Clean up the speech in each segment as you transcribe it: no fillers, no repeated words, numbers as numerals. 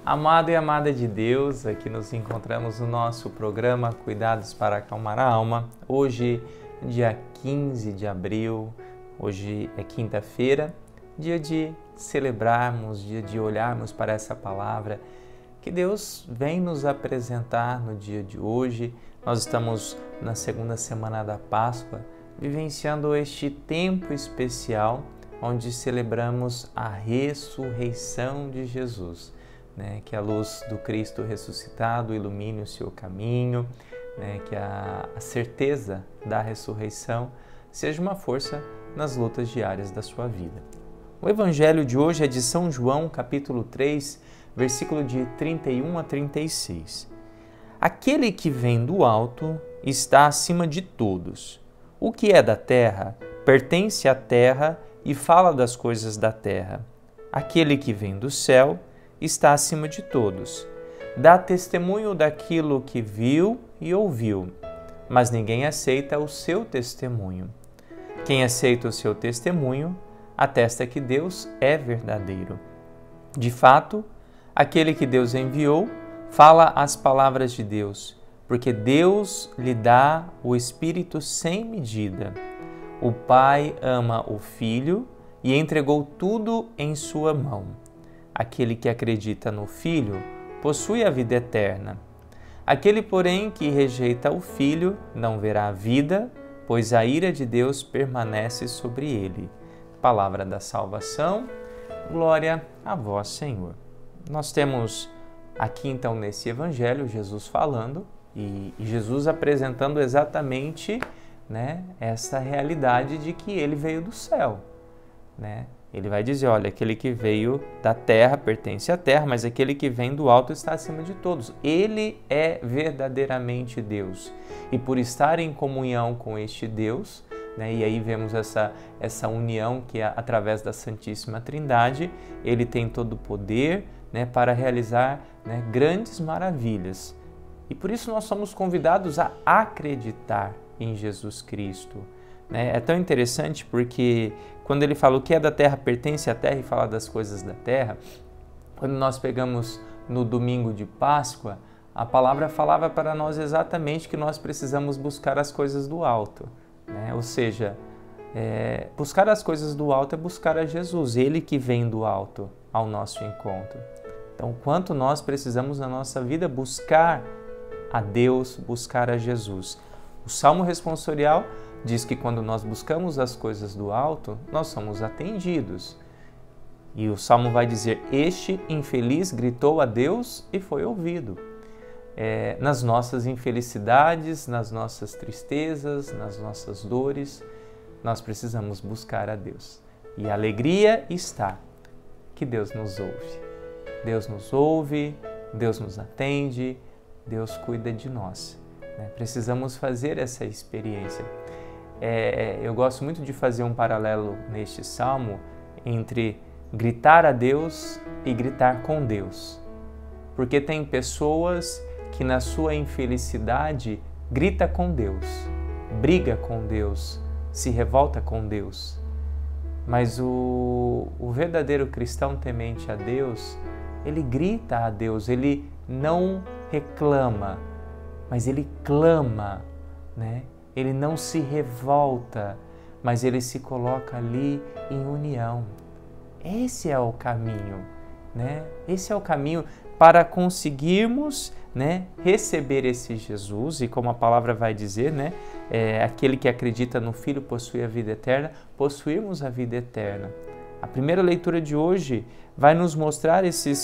Amado e amada de Deus, aqui nos encontramos no nosso programa Cuidados para Acalmar a Alma. Hoje, dia 15 de abril, hoje é quinta-feira, dia de celebrarmos, dia de olharmos para essa palavra que Deus vem nos apresentar no dia de hoje. Nós estamos na segunda semana da Páscoa, vivenciando este tempo especial onde celebramos a ressurreição de Jesus. Que a luz do Cristo ressuscitado ilumine o seu caminho, que a certeza da ressurreição seja uma força nas lutas diárias da sua vida. O Evangelho de hoje é de São João, capítulo 3, versículo de 31 a 36. Aquele que vem do alto está acima de todos. O que é da terra pertence à terra e fala das coisas da terra. Aquele que vem do céu está acima de todos. Dá testemunho daquilo que viu e ouviu, mas ninguém aceita o seu testemunho. Quem aceita o seu testemunho atesta que Deus é verdadeiro. De fato, aquele que Deus enviou fala as palavras de Deus, porque Deus lhe dá o Espírito sem medida. O Pai ama o Filho e entregou tudo em sua mão. Aquele que acredita no Filho possui a vida eterna. Aquele, porém, que rejeita o Filho não verá a vida, pois a ira de Deus permanece sobre ele. Palavra da salvação, glória a vós, Senhor. Nós temos aqui, então, nesse Evangelho, Jesus falando e Jesus apresentando exatamente essa realidade de que ele veio do céu. Ele vai dizer, olha, aquele que veio da terra pertence à terra, mas aquele que vem do alto está acima de todos. Ele é verdadeiramente Deus. E por estar em comunhão com este Deus, e aí vemos essa união que é através da Santíssima Trindade, ele tem todo o poder para realizar grandes maravilhas. E por isso nós somos convidados a acreditar em Jesus Cristo. É tão interessante porque quando ele fala o que é da terra pertence à terra e fala das coisas da terra, quando nós pegamos no domingo de Páscoa, a palavra falava para nós exatamente que nós precisamos buscar as coisas do alto. Ou seja, buscar as coisas do alto é buscar a Jesus, ele que vem do alto ao nosso encontro. Então, quanto nós precisamos na nossa vida buscar a Deus, buscar a Jesus. O Salmo responsorial diz que quando nós buscamos as coisas do alto, nós somos atendidos. E o Salmo vai dizer, este infeliz gritou a Deus e foi ouvido. Nas nossas infelicidades, nas nossas tristezas, nas nossas dores, nós precisamos buscar a Deus. E a alegria está que Deus nos ouve. Deus nos ouve, Deus nos atende, Deus cuida de nós. Precisamos fazer essa experiência. Eu gosto muito de fazer um paralelo neste salmo entre gritar a Deus e gritar com Deus. Porque tem pessoas que na sua infelicidade grita com Deus, briga com Deus, se revolta com Deus. Mas o verdadeiro cristão temente a Deus, ele grita a Deus, ele não reclama, mas ele clama, Ele não se revolta, mas ele se coloca ali em união. Esse é o caminho, Esse é o caminho para conseguirmos, receber esse Jesus. E como a palavra vai dizer, aquele que acredita no Filho possui a vida eterna, possuirmos a vida eterna. A primeira leitura de hoje vai nos mostrar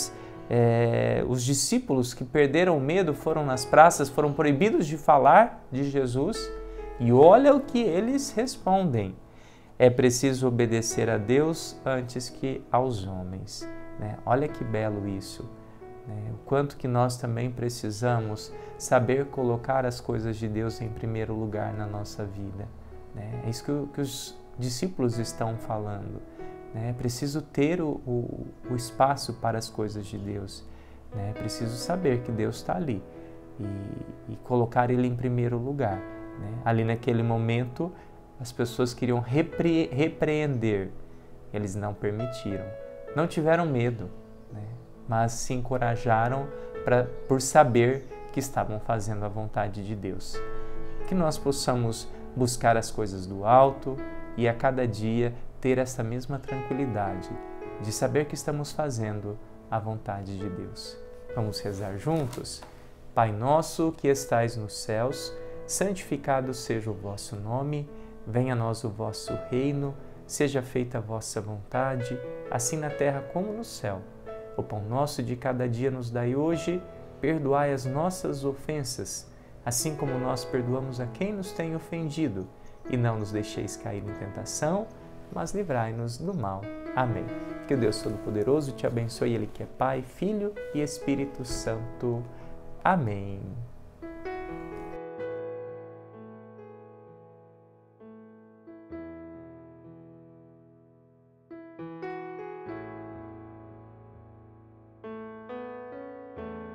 os discípulos que perderam o medo, foram nas praças, foram proibidos de falar de Jesus. E olha o que eles respondem. É preciso obedecer a Deus antes que aos homens. Olha que belo isso. O quanto que nós também precisamos saber colocar as coisas de Deus em primeiro lugar na nossa vida. É isso que os discípulos estão falando. É preciso ter o espaço para as coisas de Deus. É preciso saber que Deus está ali e colocar Ele em primeiro lugar. Ali naquele momento, as pessoas queriam repreender, eles não permitiram, não tiveram medo, mas se encorajaram por saber que estavam fazendo a vontade de Deus. Que nós possamos buscar as coisas do alto e a cada dia ter essa mesma tranquilidade de saber que estamos fazendo a vontade de Deus. Vamos rezar juntos? Pai nosso que estais nos céus, santificado seja o vosso nome, venha a nós o vosso reino, seja feita a vossa vontade, assim na terra como no céu. O pão nosso de cada dia nos dai hoje, perdoai as nossas ofensas, assim como nós perdoamos a quem nos tem ofendido, e não nos deixeis cair em tentação, mas livrai-nos do mal. Amém. Que o Deus Todo-Poderoso te abençoe, Ele que é Pai, Filho e Espírito Santo. Amém.